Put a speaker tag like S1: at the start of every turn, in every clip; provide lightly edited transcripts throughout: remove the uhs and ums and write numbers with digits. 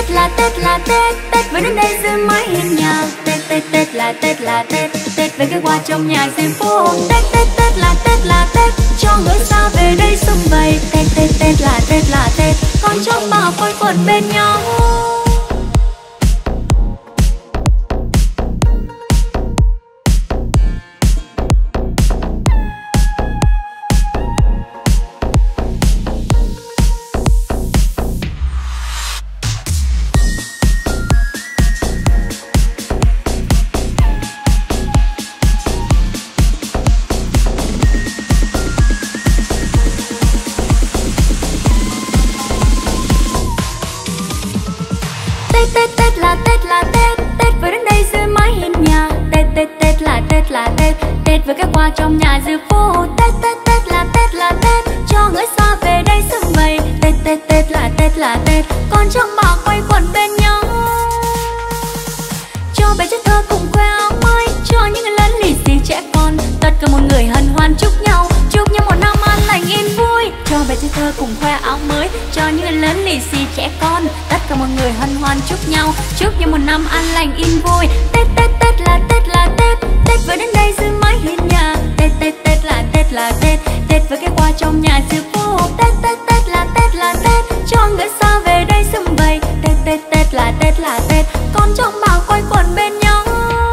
S1: là Tết, Tết về đến đây dưới mái hiên nhà. Tết là Tết, Tết về cái quà trong nhà dưới phố. Tết là Tết, cho người xa về đây sum vầy. Tết là Tết, con cháu bà quây quần bên nhau. Tết là Tết, Tết về đến đây dưới mái hiên nhà. Tết là Tết, Tết với cái quà trong nhà dưới phố. Tết là Tết, cho người xa về đây sum vầy. Tết là Tết, con cháu bà quây quần bên nhau. Cho bé trẻ thơ cùng khoe áo mới, cho những người lớn lì xì trẻ con, tất cả mọi người hân hoan chúc nhau một năm an lành yên vui. Cho bé trẻ thơ cùng khoe áo mới, cho những người lớn lì xì trẻ con, tất cả mọi người hân hoan chúc nhau một năm an lành yên vui. Tết là Tết, Tết về đến đây dưới mái hiên nhà. Tết là Tết, Tết với cái quà trong nhà dưới phố. Tết là Tết, cho người xa về đây sum vầy. Tết là Tết, con cháu bà quây quần bên nhau.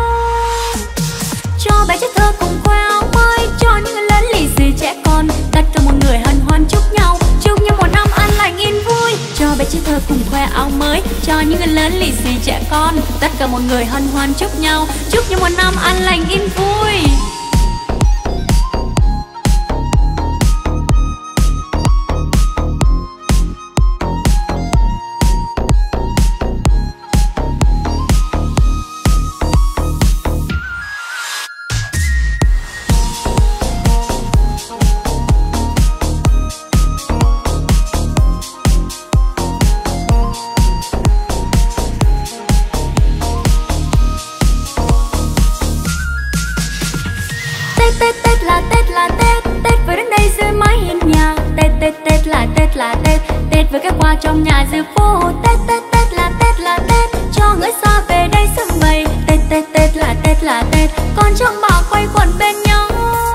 S1: Cho bé trẻ thơ cùng khoe áo mới, cho những người lớn lì xì trẻ con, tất cả mọi người hân hoan chúc nhau một năm an lành yên vui. Cho bé trẻ thơ cùng khoe áo mới, cho những người lớn lì xì trẻ con, tất cả mọi người hân hoan chúc nhau một năm an lành yên vui. Tết là Tết, Tết về đến đây dưới mái hiên nhà. Tết là Tết, Tết với cái quà trong nhà dưới phố. Tết là Tết, cho người xa về đây sum vầy. Tết là Tết, con cháu bà quây quần bên nhau.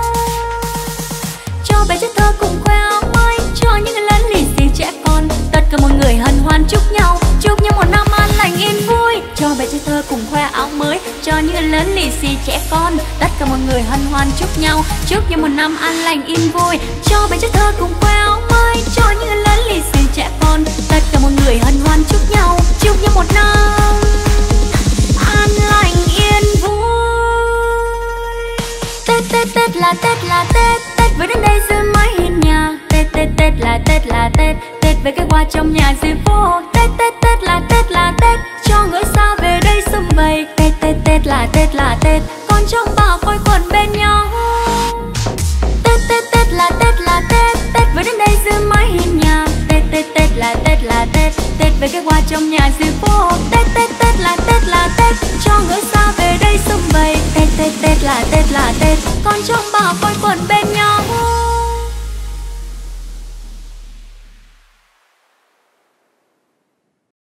S1: Cho bé trẻ thơ cùng khoe áo mới, cho những người lớn lì xì trẻ con, tất cả mọi người hân hoan chúc nhau một năm an lành yên vui. Cho bé trẻ thơ cùng khoe áo mới, cho những người lớn lì xì trẻ con, tất cả mọi người hân hoan chúc nhau một năm an lành yên vui. Cho bé trẻ thơ cùng khoe áo mới, cho những người lớn lì xì trẻ con, tất cả mọi người hân hoan chúc nhau một năm an lành yên vui. Tết là Tết, Tết về đến đây dưới mái hiên nhà. Tết là Tết, Tết với cái quà trong nhà dưới phố. Tết là Tết, cho người xa về đây sum vầy. Tết là Tết, con cháu bà quây quần bên nhau. Tết là Tết, Tết về đến đây dưới mái hiên nhà. Tết là Tết, Tết với cái quà trong nhà dưới phố. Tết là Tết, cho người xa về đây sum vầy. Tết là Tết, con cháu bà quây quần bên nhau.